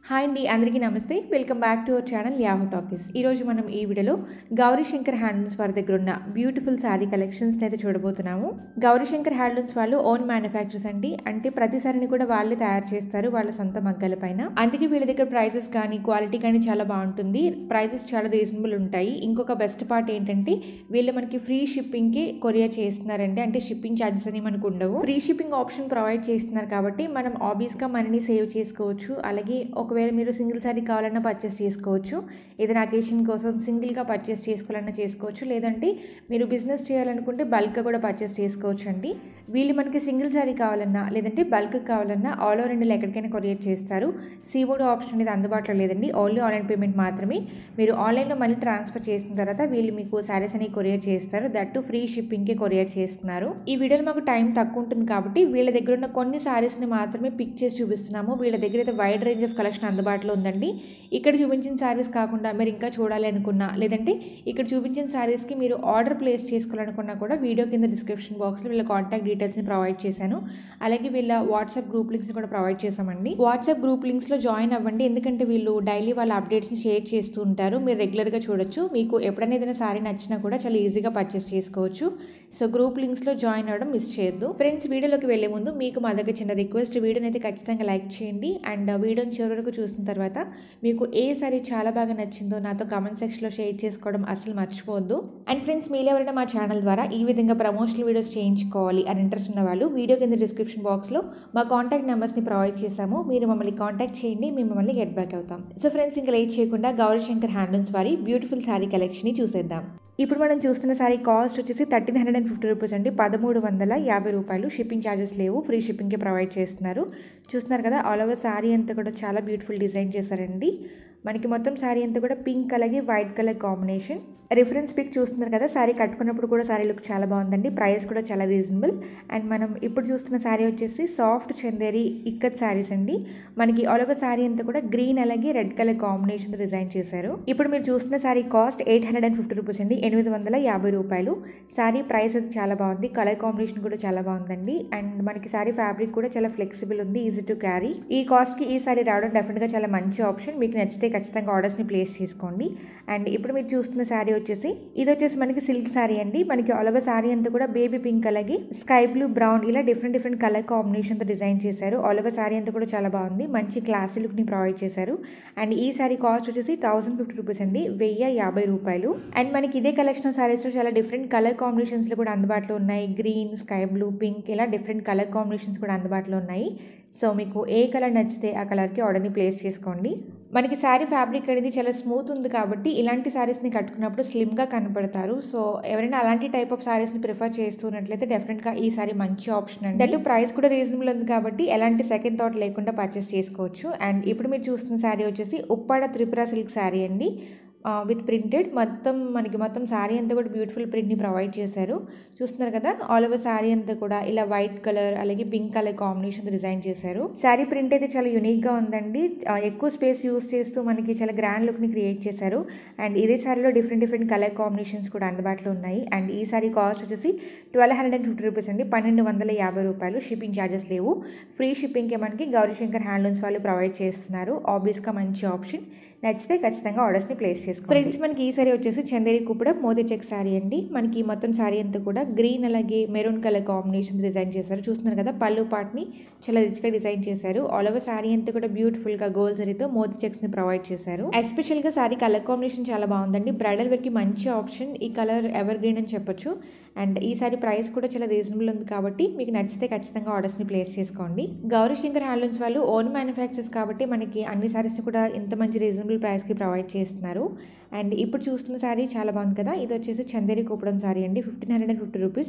Hi అండి, అందరికీ నమస్తే. Welcome back to our channel Yahoo talkies. ఈరోజు మనం ఈ వీడియోలో గౌరీ శంకర్ హ్యాండ్లూమ్స్ వారి దగ్గర ఉన్న బ్యూటిఫుల్ శారీ కలెక్షన్స్ని అయితే చూడబోతున్నాము. గౌరీ శంకర్ హ్యాండ్లూమ్స్ వాళ్ళు ఓన్ మ్యానుఫ్యాక్చర్స్ అండి. అంటే ప్రతి సారీని కూడా వాళ్ళే తయారు చేస్తారు వాళ్ళ సొంత మగ్గల పైన. అందుకే వీళ్ళ దగ్గర ప్రైసెస్ కానీ క్వాలిటీ కానీ చాలా బాగుంటుంది. ప్రైసెస్ చాలా రీజనబుల్ ఉంటాయి. ఇంకొక బెస్ట్ పార్ట్ ఏంటంటే వీళ్ళు మనకి ఫ్రీ షిప్పింగ్కి కొరియర్ చేస్తున్నారండి. అంటే షిప్పింగ్ ఛార్జెస్ అని మనకు ఉండవు. ఫ్రీ షిప్పింగ్ ఆప్షన్ ప్రొవైడ్ చేస్తున్నారు కాబట్టి మనం ఆబ్వియస్గా మనీని సేవ్ చేసుకోవచ్చు. అలాగే ఒకవేళ మీరు సింగిల్ సారీ కావాలన్నా పర్చేస్ చేసుకోవచ్చు. ఏదైనా అకేషన్ కోసం సింగిల్గా పర్చేస్ చేసుకోవాలన్నా చేసుకోవచ్చు. లేదంటే మీరు బిజినెస్ చేయాలనుకుంటే బల్క్గా కూడా పర్చేస్ చేసుకోవచ్చు అండి. వీళ్ళు మనకి సింగిల్ సారీ కావాలన్నా లేదంటే బల్క్ కావాలన్నా ఆల్ ఓవర్ ఇండియాలో ఎక్కడికైనా కొరియర్ చేస్తారు. సీఓడి ఆప్షన్ అనేది అందుబాటులో లేదండి. ఓన్లీ ఆన్లైన్ పేమెంట్ మాత్రమే. మీరు ఆన్లైన్లో మనీ ట్రాన్స్ఫర్ చేసిన తర్వాత వీళ్ళు మీకు సారీస్ అనేవి కొరియర్ చేస్తారు. దట్టు ఫ్రీ షిప్పింగ్కి కొరియర్ చేస్తున్నారు. ఈ వీడియోలో మాకు టైం తక్కువ ఉంటుంది కాబట్టి వీళ్ళ దగ్గర ఉన్న కొన్ని సారీస్ని మాత్రమే పిక్ చేసి చూపిస్తున్నాము. వీళ్ళ దగ్గర అయితే వైడ్ రేంజ్ ఆఫ్ కలెక్షన్ అందుబాటులో ఉందండి. ఇక్కడ చూపించిన సారీస్ కాకుండా మీరు ఇంకా చూడాలి అనుకున్నా లేదంటే ఇక్కడ చూపించిన సారీస్కి మీరు ఆర్డర్ ప్లేస్ చేసుకోవాలనుకున్నా కూడా వీడియో కింద డిస్క్రిప్షన్ బాక్స్లో వీళ్ళ కాంటాక్ట్ డీటెయిల్స్ని ప్రొవైడ్ చేశాను. అలాగే వీళ్ళ వాట్సాప్ గ్రూప్ లింక్స్ కూడా ప్రొవైడ్ చేశామండి. వాట్సాప్ గ్రూప్ లింక్స్లో జాయిన్ అవ్వండి. ఎందుకంటే వీళ్ళు డైలీ వాళ్ళ అప్డేట్స్ని షేర్ చేస్తూ ఉంటారు. మీరు రెగ్యులర్గా చూడొచ్చు. మీకు ఎప్పుడైనా ఏదైనా సారీ నచ్చినా కూడా చాలా ఈజీగా పర్చేస్ చేసుకోవచ్చు. సో గ్రూప్ లింక్స్లో జాయిన్ అవ్వడం మిస్ చేయొద్దు. ఫ్రెండ్స్, వీడియోలోకి వెళ్ళే ముందు మీకు మా దగ్గర చిన్న రిక్వెస్ట్. వీడియోని అయితే ఖచ్చితంగా లైక్ చేయండి. అండ్ వీడియోని చివరి వరకు చూసిన తర్వాత మీకు ఏ సారీ చాలా బాగా నచ్చిందో నాతో కామెంట్ సెక్షన్లో షేర్ చేసుకోవడం అసలు మర్చిపోవద్దు. అండ్ ఫ్రెండ్స్, మీరు ఎవరైనా మా ఛానల్ ద్వారా ఈ విధంగా ప్రమోషనల్ వీడియోస్ చేయించుకోవాలి అని ఇంట్రెస్ట్ ఉన్న వాళ్ళు వీడియో కింద డిస్క్రిప్షన్ బాక్స్లో మా కాంటాక్ట్ నెంబర్స్ని ప్రొవైడ్ చేశాము. మీరు మమ్మల్ని కాంటాక్ట్ చేయండి, మేము మమ్మల్ని గెట్ బ్యాక్ అవుతాం. సో ఫ్రెండ్స్, ఇంకా లేట్ చేయకుండా గౌరీ శంకర్ హ్యాండ్లూమ్స్ వారి బ్యూటిఫుల్ శారీ కలెక్షన్ని చూసేద్దాం. ఇప్పుడు మనం చూస్తున్న సారీ కాస్ట్ వచ్చేసి 1350 రూపీస్ అండి. 1350 రూపాయలు. షిప్పింగ్ ఛార్జెస్ లేవు. ఫ్రీ షిప్పింగ్కి ప్రొవైడ్ చేస్తున్నారు. చూస్తున్నారు కదా, ఆల్ ఓవర్ శారీ అంతా కూడా చాలా బ్యూటిఫుల్ డిజైన్ చేశారండి. మనకి మొత్తం శారీ అంతా కూడా పింక్ అలాగే white colour combination. Reference pic చూస్తున్నారు కదా, శారీ కట్టుకున్నప్పుడు కూడా శారీ లుక్ చాలా బాగుందండి. ప్రైస్ కూడా చాలా రీజనబుల్. అండ్ మనం ఇప్పుడు చూస్తున్న శారీ వచ్చేసి సాఫ్ట్ చందేరి ఇక్కత్ శారీస్ అండి. మనకి ఆల్ ఓవర్ శారీ అంతా కూడా గ్రీన్ అలాగే రెడ్ కలర్ కాంబినేషన్ డిజైన్ చేశారు. ఇప్పుడు మీరు చూస్తున్న శారీ కాస్ట్ 850 రూపీస్ అండి. 850 రూపాయలు. శారీ ప్రైస్ అయితే చాలా బాగుంది. కలర్ కాంబినేషన్ కూడా చాలా బాగుందండి. అండ్ మనకి శారీ ఫ్యాబ్రిక్ కూడా చాలా ఫ్లెక్సిబుల్ ఉంది, ఈజీ టు క్యారీ. ఈ కాస్ట్కి ఈ శారీ రావడం డెఫినెట్గా చాలా మంచి ఆప్షన్. మీకు నచ్చితే ఖచ్చితంగా ఆర్డర్స్ని ప్లేస్ చేసుకోండి. అండ్ ఇప్పుడు మీరు చూస్తున్న శారీ ఇది వచ్చేసి మనకి సిల్క్ శారీ అండి. మనకి ఆల్ ఓవర్ శారీ అంతా కూడా బేబీ పింక్ అలాగే స్కై బ్లూ, బ్రౌన్ ఇలా డిఫరెంట్ కలర్ కాంబినేషన్తో డిజైన్ చేశారు. ఆల్ ఓవర్ శారీ అంతా కూడా చాలా బాగుంది. మంచి క్లాసీ లుక్ని ప్రొవైడ్ చేశారు. అండ్ ఈ శారీ కాస్ట్ వచ్చేసి 1050 రూపీస్ అండి. 1050 రూపాయలు. అండ్ మనకి ఇదే కలెక్షన్ ఆఫ్ శారీస్లో చాలా డిఫరెంట్ కలర్ కాంబినేషన్స్లో కూడా అందుబాటులో ఉన్నాయి. గ్రీన్, స్కై బ్లూ, పింక్ ఇలా డిఫరెంట్ కలర్ కాంబినేషన్స్ కూడా అందుబాటులో ఉన్నాయి. సో మీకు ఏ కలర్ నచ్చితే ఆ కలర్కి ఆర్డర్ని ప్లేస్ చేసుకోండి. మనకి శారీ ఫ్యాబ్రిక్ అనేది చాలా స్మూత్ ఉంది కాబట్టి ఇలాంటి శారీస్ని కట్టుకున్నప్పుడు స్లిమ్గా కనపడతారు. సో ఎవరైనా అలాంటి టైప్ ఆఫ్ శారీస్ని ప్రిఫర్ చేస్తున్నట్లయితే డెఫినెట్గా ఈ శారీ మంచి ఆప్షన్ అండి. దట్ ప్రైస్ కూడా రీజనబుల్ ఉంది కాబట్టి ఎలాంటి సెకండ్ థాట్ లేకుండా పర్చేస్ చేసుకోవచ్చు. అండ్ ఇప్పుడు మీరు చూస్తున్న శారీ వచ్చేసి ఉప్పాడ త్రిపుర సిల్క్ శారీ అండి. విత్ ప్రింటెడ్ మొత్తం శారీ అంతా కూడా బ్యూటిఫుల్ ప్రింట్ని ప్రొవైడ్ చేశారు. చూస్తున్నారు కదా, ఆల్ ఓవర్ శారీ అంతా కూడా ఇలా వైట్ కలర్ అలాగే పింక్ కలర్ కాంబినేషన్ డిజైన్ చేశారు. శారీ ప్రింట్ అయితే చాలా యూనిక్గా ఉందండి. ఎక్కువ స్పేస్ యూస్ చేస్తూ మనకి చాలా గ్రాండ్ లుక్ని క్రియేట్ చేశారు. అండ్ ఇదే శారీలో డిఫరెంట్ కలర్ కాంబినేషన్స్ కూడా అందుబాటులో ఉన్నాయి. అండ్ ఈ శారీ కాస్ట్ వచ్చేసి 1250 రూపీస్ అండి. 1250 రూపాయలు. షిప్పింగ్ ఛార్జెస్ లేవు. ఫ్రీ షిప్పింగ్కి మనకి గౌరీ శంకర్ హ్యాండ్లూమ్స్ వాళ్ళు ప్రొవైడ్ చేస్తున్నారు. ఆబ్వియస్గా మంచి ఆప్షన్. నచ్చితే ఖచ్చితంగా ఆర్డర్స్ని ప్లేస్ చేసుకోండి. ఫ్రెండ్స్, మనకి ఈ సారీ వచ్చేసి చందేరి కుప్పడ మోతీ చెక్ శారీ అండి. మనకి మొత్తం శారీ అంతా కూడా గ్రీన్ అలాగే మెరూన్ కలర్ కాంబినేషన్ డిజైన్ చేశారు. చూస్తున్నారు కదా, పళ్ళు పార్ట్ని చాలా రిచ్గా డిజైన్ చేశారు. ఆల్ ఓవర్ శారీ అంతా కూడా బ్యూటిఫుల్గా గోల్డ్ జరీతో మోతీ చెక్స్ని ప్రొవైడ్ చేశారు. ఎస్పెషల్గా శారీ కలర్ కాంబినేషన్ చాలా బాగుందండి. బ్రైడల్ వేర్కి మంచి ఆప్షన్. ఈ కలర్ ఎవర్ గ్రీన్ అని చెప్పొచ్చు. అండ్ ఈ సారీ ప్రైస్ కూడా చాలా రీజనబుల్ ఉంది కాబట్టి మీకు నచ్చితే ఖచ్చితంగా ఆర్డర్స్ని ప్లేస్ చేసుకోండి. గౌరీ శంకర్ హ్యాండ్లూమ్స్ వాళ్ళు ఓన్ మ్యానుఫ్యాక్చర్స్ కాబట్టి మనకి అన్ని సారీస్ని కూడా ఇంత మంచి రీజనబుల్ ప్రైస్కి ప్రొవైడ్ చేస్తున్నారు. అండ్ ఇప్పుడు చూస్తున్న శారీ చాలా బాగుంది కదా, ఇది వచ్చేసి చందేరి కూపడం శారీ అండి. 1550 రూపీస్.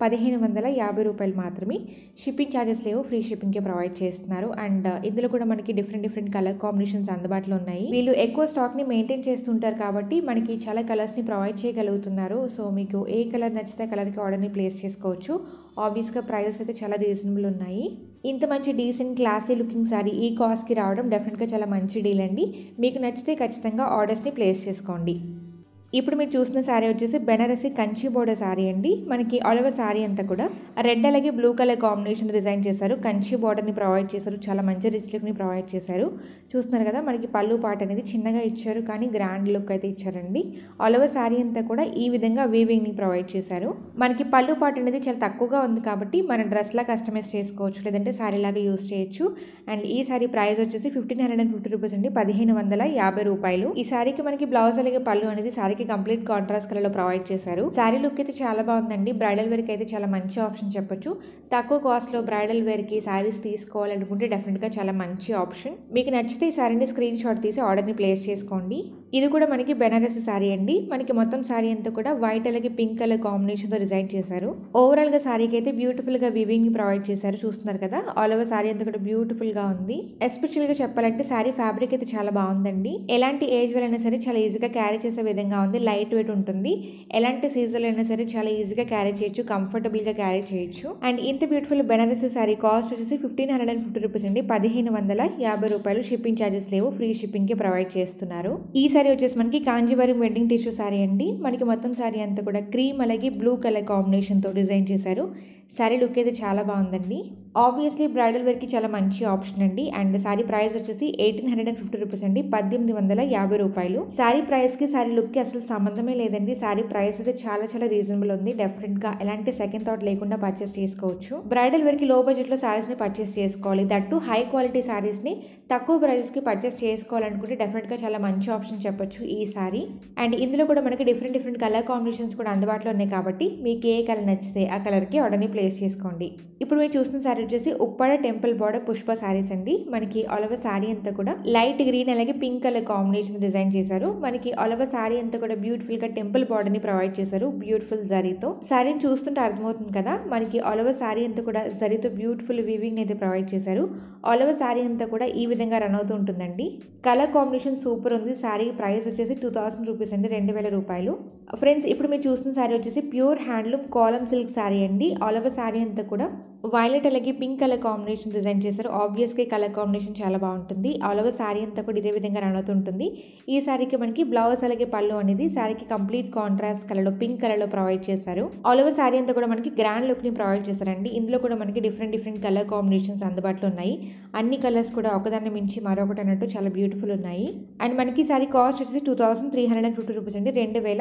1550 రూపాయలు మాత్రమే. షిప్పింగ్ ఛార్జెస్ లేవు. ఫ్రీ షిప్పింగ్కి ప్రొవైడ్ చేస్తున్నారు. అండ్ ఇందులో కూడా మనకి డిఫరెంట్ కలర్ కాంబినేషన్స్ అందుబాటులో ఉన్నాయి. వీళ్ళు ఎక్కువ స్టాక్ని మెయింటైన్ చేస్తుంటారు కాబట్టి మనకి చాలా కలర్స్ని ప్రొవైడ్ చేయగలుగుతున్నారు. సో మీకు ఏ కలర్ నచ్చితే కలర్కి ఆర్డర్ని ప్లేస్ చేసుకోవచ్చు. ఆబ్వియస్గా ప్రైజెస్ అయితే చాలా రీజనబుల్ ఉన్నాయి. ఇంత మంచి డీసెంట్ క్లాసీ లుకింగ్ శారీ ఈ కాస్ట్కి రావడం డెఫినెట్గా చాలా మంచి డీల్ అండి. మీకు నచ్చితే ఖచ్చితంగా ఆర్డర్స్ని ప్లేస్ చేసుకోండి. ఇప్పుడు మీరు చూసిన శారీ వచ్చేసి బెనారసి కంచి బోర్డర్ శారీ అండి. మనకి ఆల్ ఓవర్ శారీ అంతా కూడా రెడ్ అలాగే బ్లూ కలర్ కాంబినేషన్ డిజైన్ చేశారు. కంచి బోర్డర్ని ప్రొవైడ్ చేశారు. చాలా మంచి రిచ్ లుక్ని ప్రొవైడ్ చేశారు. చూస్తున్నారు కదా, మనకి పళ్ళు పార్ట్ అనేది చిన్నగా ఇచ్చారు కానీ గ్రాండ్ లుక్ అయితే ఇచ్చారండి. ఆల్ ఓవర్ శారీ అంతా కూడా ఈ విధంగా వీవింగ్ని ప్రొవైడ్ చేశారు. మనకి పళ్ళు పార్ట్ అనేది చాలా తక్కువగా ఉంది కాబట్టి మన డ్రెస్లా కస్టమైజ్ చేసుకోవచ్చు, లేదంటే శారీ లాగా యూస్ చేయొచ్చు. అండ్ ఈ శారీ ప్రైస్ వచ్చేసి 1550 రూపీస్ అండి, 1550 రూపాయలు. ఈ శారీకి మనకి బ్లౌజ్ అలాగే పళ్ళు అనేది శారీకి కంప్లీట్ కాంట్రాస్ట్ కలర్ లో ప్రొవైడ్ చేశారు. శారీ లుక్ అయితే చాలా బాగుందండి. బ్రైడల్ వేర్ కి అయితే చాలా మంచి ఆప్షన్ చెప్పొచ్చు. తక్కువ కాస్ట్ లో బ్రైడల్ వేర్ కి శారీస్ తీసుకోవాలనుకుంటే డెఫినెట్ గా చాలా మంచి ఆప్షన్. మీకు నచ్చితే ఈ శారీని స్క్రీన్ షాట్ తీసి ఆర్డర్ ని ప్లేస్ చేసుకోండి. ఇది కూడా మనకి బెనారసి శారీ అండి. మనకి మొత్తం శారీ అంతా కూడా వైట్ అలాగే పింక్ కలర్ కాంబినేషన్ తో డిజైన్ చేశారు. ఓవరాల్ గా శారీకి అయితే బ్యూటిఫుల్ గా వివింగ్ ని ప్రొవైడ్ చేశారు. చూస్తున్నారు కదా, ఆల్ ఓవర్ శారీ అంతా కూడా బ్యూటిఫుల్ గా ఉంది. ఎస్పెషల్ గా చెప్పాలంటే శారీ ఫ్యాబ్రిక్ అయితే చాలా బాగుందండి. ఎలాంటి ఏజ్ వేర్ అయినా సరే చాలా ఈజీగా క్యారీ చేసే విధంగా ఉంది. లైట్ వెయిట్ ఉంటుంది. ఎలాంటి సీజన్ అయినా సరే చాలా ఈజీగా క్యారీ చేయొచ్చు, కంఫర్టబుల్ గా క్యారీ చేయొచ్చు. అండ్ ఇంత బ్యూటిఫుల్ బెనారసి శారీ కాస్ట్ వచ్చేసి 1550 రూపీస్ అండి, 1550 రూపాయలు. షిప్పింగ్ ఛార్జెస్ లేవు, ఫ్రీ షిప్పింగ్ కి ప్రొవైడ్ చేస్తున్నారు. ఈ శారీ వచ్చేసి మనకి కాంజీవరం వెడ్డింగ్ టిష్యూ శారీ అండి. మనకి మొత్తం శారీ అంతా కూడా క్రీమ్ అలాగే బ్లూ కలర్ కాంబినేషన్ తో డిజైన్ చేశారు. శారీ లుక్ అయితే చాలా బాగుందండి. ఆబ్వియస్లీ బ్రైడల్ వేర్ కి చాలా మంచి ఆప్షన్ అండి. అండ్ శారీ ప్రైస్ వచ్చేసి 1850 రూపీస్ అండి, 1850 రూపాయలు. శారీ ప్రైస్ కి శారీ లుక్ కి అసలు సంబంధమే లేదండి. శారీ ప్రైస్ అయితే చాలా చాలా రీజనబుల్ ఉంది. డెఫినెట్ గా ఎలాంటి సెకండ్ థాట్ లేకుండా పర్చేస్ చేసుకోవచ్చు. బ్రైడల్ వేర్ కి లో బడ్జెట్ లో శారీస్ ని పర్చేస్ చేసుకోవాలి, దట్టు హై క్వాలిటీ శారీస్ ని తక్కువ ప్రైస్ కి పర్చేస్ చేసుకోవాలనుకుంటే డెఫినెట్ గా చాలా మంచి ఆప్షన్ చెప్పొచ్చు ఈ శారీ. అండ్ ఇందులో కూడా మనకి డిఫరెంట్ కలర్ కాంబినేషన్స్ కూడా అందుబాటులో ఉన్నాయి కాబట్టి మీకు ఏ కలర్ నచ్చితే ఆ కలర్ కి ఆర్డర్ ని ప్లేస్ చేసుకోండి. ఇప్పుడు మీరు చూసిన శారీ వచ్చేసి ఉప్పాడ టెంపుల్ బార్డర్ పుష్ప శారీస్ అండి. మనకి ఆల్ ఓవర్ శారీ అంతా కూడా లైట్ గ్రీన్ అలాగే పింక్ కలర్ కాంబినేషన్ డిజైన్ చేశారు. మనకి ఆల్ ఓవర్ శారీ అంతా కూడా బ్యూటిఫుల్ గా టెంపుల్ బార్డర్ ని ప్రొవైడ్ చేశారు బ్యూటిఫుల్ జరీతో. శారీని చూస్తుంటే అర్థమవుతుంది కదా, మనకి ఆల్ ఓవర్ శారీ అంతా కూడా జరీతో బ్యూటిఫుల్ వీవింగ్ అయితే ప్రొవైడ్ చేశారు. ఆల్ ఓవర్ శారీ అంతా కూడా ఈ విధంగా రన్ అవుతూ ఉంటుందండి. కలర్ కాంబినేషన్ సూపర్ ఉంది. శారీ ప్రైస్ వచ్చేసి 2000 రూపీస్ అండి, 2000 రూపాయలు. ఫ్రెండ్స్, ఇప్పుడు మీరు చూస్తున్న శారీ వచ్చేసి ప్యూర్ హ్యాండ్లూమ్ కాలమ్ సిల్క్ శారీ అండి. ఆల్ ఓవర్ శారీ అంతా కూడా వైలెట్ అలాగే పింక్ కలర్ కాంబినేషన్ డిజైన్ చేశారు. ఆబ్వియస్గా కలర్ కాంబినేషన్ చాలా బాగుంటుంది. ఆల్ ఓవర్ శారీ అంతా కూడా ఇదే విధంగా రన్ అవుతుంటుంది. ఈ శారీకి మనకి బ్లౌజ్ అలాగే పళ్ళు అనేది శారీకి కంప్లీట్ కాంట్రాస్ట్ కలర్లో పింక్ కలర్లో ప్రొవైడ్ చేశారు. ఆల్ ఓవర్ శారీ అంతా కూడా మనకి గ్రాండ్ లుక్ని ప్రొవైడ్ చేశారండి. ఇందులో కూడా మనకి డిఫరెంట్ కలర్ కాంబినేషన్స్ అందుబాటులో ఉన్నాయి. అన్ని కలర్స్ కూడా ఒకదాన్ని మించి మరొకటి అన్నట్టు చాలా బ్యూటిఫుల్ ఉన్నాయి. అండ్ మనకి శారీ కాస్ట్ వచ్చేసి 2350 రూపీస్ అండి,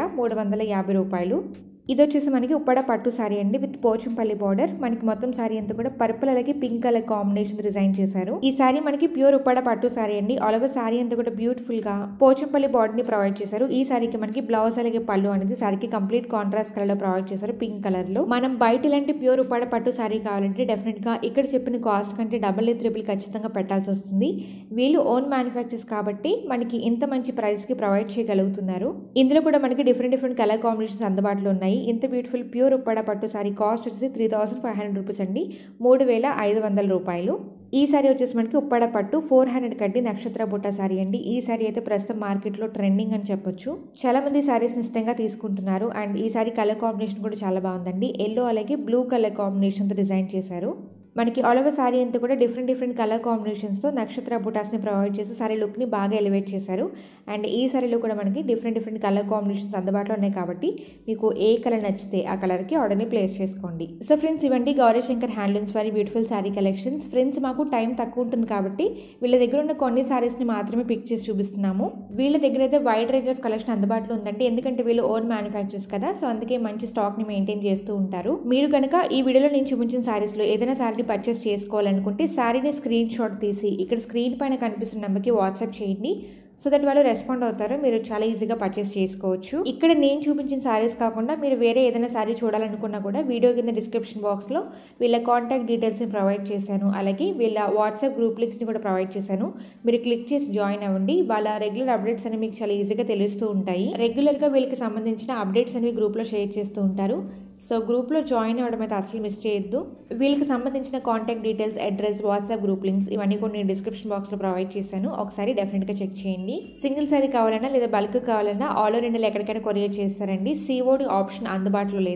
2350 రూపాయలు. ఇది వచ్చేసి మనకి ఉప్పాడ పట్టు శారీ అండి విత్ పోచంపల్లి బార్డర్. మనకి మొత్తం శారీ అంతా కూడా పర్పుల్ అలాగే పింక్ కలర్ కాంబినేషన్ డిజైన్ చేశారు. ఈ శారీ మనకి ప్యూర్ ఉప్పాడ పట్టు శారీ అండి. ఆల్ ఓవర్ శారీ అంతా కూడా బ్యూటిఫుల్ గా పోచంపల్లి బార్డర్ ని ప్రొవైడ్ చేశారు. ఈ శారీకి మనకి బ్లౌజ్ అలాగే పళ్ళు అనేది శారీకి కంప్లీట్ కాంట్రాస్ట్ కలర్ లో ప్రొవైడ్ చేశారు, పింక్ కలర్ లో. మనం బయట ఇలాంటి ప్యూర్ ఉప్పాడ పట్టు శారీ కావాలంటే డెఫినెట్ గా ఇక్కడ చెప్పిన కాస్ట్ కంటే డబుల్ త్రిబుల్ ఖచ్చితంగా పెట్టాల్సి వస్తుంది. వీళ్ళు ఓన్ మ్యానుఫ్యాక్చర్స్ కాబట్టి మనకి ఇంత మంచి ప్రైస్ కి ప్రొవైడ్ చేయగలుగుతున్నారు. ఇందులో కూడా మనకి డిఫరెంట్ కలర్ కాంబినేషన్స్ అందుబాటులో ఉన్నాయి. ఇంత బ్యూటిఫుల్ ప్యూర్ ఉప్పాడ పట్టు సారీ కాస్ట్ వచ్చేసి 3500 రూపీస్ అండి, 3500 రూపాయలు. ఈ సారీ వచ్చేసి మనకి ఉప్పాడ పట్టు 400 కడ్డీ నక్షత్ర బుట్ట సారీ అండి. ఈ సారీ అయితే ప్రస్తుతం మార్కెట్లో ట్రెండింగ్ అని చెప్పొచ్చు. చాలా మంది సారీస్ ఇష్టంగా తీసుకుంటున్నారు. అండ్ ఈ సారీ కలర్ కాంబినేషన్ కూడా చాలా బాగుందండి. ఎల్లో అలాగే బ్లూ కలర్ కాంబినేషన్తో డిజైన్ చేశారు. మనకి ఆల్ ఓవర్ సారీ అంతా కూడా డిఫరెంట్ కలర్ కాంబినేషన్స్తో నక్షత్ర బుటాస్ని ప్రొవైడ్ చేసి సారీ లుక్ని బాగా ఎలివేట్ చేశారు. అండ్ ఈ సారీలో కూడా మనకి డిఫరెంట్ కలర్ కాంబినేషన్స్ అందుబాటులో ఉన్నాయి కాబట్టి మీకు ఏ కలర్ నచ్చితే ఆ కలర్కి ఆర్డర్ని ప్లేస్ చేసుకోండి. సో ఫ్రెండ్స్, ఇవండి గౌరీ శంకర్ హ్యాండ్లూమ్స్ వారి బ్యూటిఫుల్ సారీ కలెక్షన్స్. ఫ్రెండ్స్, మాకు టైం తక్కువ ఉంటుంది కాబట్టి వీళ్ళ దగ్గర ఉన్న కొన్ని సారీస్ని మాత్రమే పిక్ చేసి చూపిస్తున్నాము. వీళ్ళ దగ్గర అయితే వైడ్ రేంజ్ ఆఫ్ కలెక్షన్ అందుబాటులో ఉందండి. ఎందుకంటే వీళ్ళు ఓన్ మ్యానుఫ్యాక్చర్స్ కదా, సో అందుకే మంచి స్టాక్ని మెయింటైన్ చేస్తూ ఉంటారు. మీరు కనుక ఈ వీడియోలో నేను చూపించిన సారీస్లో ఏదైనా సారీ పర్చేస్ చేసుకోవాలనుకుంటే సారీని స్క్రీన్ షాట్ తీసి ఇక్కడ స్క్రీన్ పైన కనిపిస్తున్న నెంబర్కి వాట్సాప్ చేయండి. సో దట్ వాళ్ళు రెస్పాండ్ అవుతారు. మీరు చాలా ఈజీగా పర్చేస్ చేసుకోవచ్చు. ఇక్కడ నేను చూపించిన సారీస్ కాకుండా మీరు వేరే ఏదైనా సారీ చూడాలనుకున్నా కూడా వీడియో కింద డిస్క్రిప్షన్ బాక్స్లో వీళ్ళ కాంటాక్ట్ డీటెయిల్స్ని ప్రొవైడ్ చేశాను. అలాగే వీళ్ళ వాట్సాప్ గ్రూప్ లింక్స్ని కూడా ప్రొవైడ్ చేశాను. మీరు క్లిక్ చేసి జాయిన్ అవ్వండి. వాళ్ళ రెగ్యులర్ అప్డేట్స్ అనేవి మీకు చాలా ఈజీగా తెలుస్తూ ఉంటాయి. రెగ్యులర్గా వీళ్ళకి సంబంధించిన అప్డేట్స్ అనేవి గ్రూప్లో షేర్ చేస్తూ ఉంటారు. సో గ్రూప్లో జాయిన్ అవ్వడం అయితే అసలు మిస్ చేయొద్దు. వీళ్ళకి సంబంధించిన contact details, address, WhatsApp group links ఇవన్నీ కూడా నేను డిస్క్రిప్షన్ బాక్స్లో ప్రొవైడ్ చేశాను. ఒకసారి డెఫినెట్గా చెక్ చేయండి. సింగిల్ సారీ కావాలన్నా లేదా బల్క్ కావాలన్నా ఆల్ ఓవర్ ఇండియాలో ఎక్కడికైనా కొరియర్ చేస్తారండి. సిఓడి ఆప్షన్ అందుబాటులో లేదు.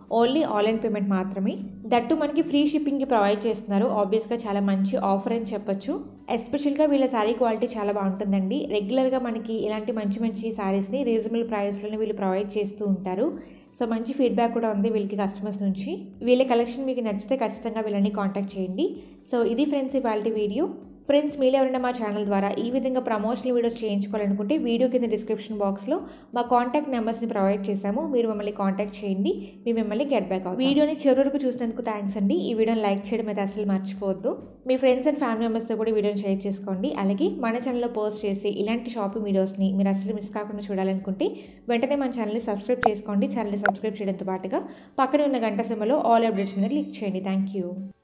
ఓన్లీ ఆన్లైన్ పేమెంట్ మాత్రమే. దట్టు మనకి ఫ్రీ షిప్పింగ్కి ప్రొవైడ్ చేస్తున్నారు. ఆబ్వియస్గా చాలా మంచి ఆఫర్ అని చెప్పొచ్చు. ఎస్పెషల్గా వీళ్ళ శారీ క్వాలిటీ చాలా బాగుంటుందండి. రెగ్యులర్గా మనకి ఇలాంటి మంచి మంచి శారీస్ని రీజనబుల్ ప్రైస్లోనే వీళ్ళు ప్రొవైడ్ చేస్తూ ఉంటారు. సో మంచి ఫీడ్బ్యాక్ కూడా ఉంది వీళ్ళకి కస్టమర్స్ నుంచి. వీళ్ళ కలెక్షన్ మీకు నచ్చితే ఖచ్చితంగా వీళ్ళని కాంటాక్ట్ చేయండి. సో ఇది ఫ్రెండ్స్ ఇవాళ వీడియో. ఫ్రెండ్స్ మీరు ఎవరైనా మా ఛానల్ ద్వారా ఈ విధంగా ప్రమోషనల్ వీడియోస్ చేయించుకోవాలనుకుంటే వీడియో కింద డిస్క్రిప్షన్ బాక్స్లో మా కాంటాక్ట్ నెంబర్స్ని ప్రొవైడ్ చేశాము. మీరు మమ్మల్ని కాంటాక్ట్ చేయండి, మేము మిమ్మల్ని గెట్ బ్యాక్ అవుతాం. వీడియోని చివరి వరకు చూసినందుకు థ్యాంక్స్ అండి. ఈ వీడియోని లైక్ చేయడం అయితే అసలు మర్చిపోవద్దు. మీ ఫ్రెండ్స్ అండ్ ఫ్యామిలీ మెంబర్స్తో కూడా వీడియోని షేర్ చేసుకోండి. అలాగే మన ఛానల్లో పోస్ట్ చేసి ఇలాంటి షాపింగ్ వీడియోస్ని మీరు అసలు మిస్ కాకుండా చూడాలనుకుంటే వెంటనే మన ఛానల్ని సబ్స్క్రైబ్ చేసుకోండి. ఛానల్ని సబ్స్క్రైబ్ చేయడంతో పాటుగా పక్కనే ఉన్న గంట సింబల్లో ఆల్ అప్డేట్స్ మీద క్లిక్ చేయండి. Thank you.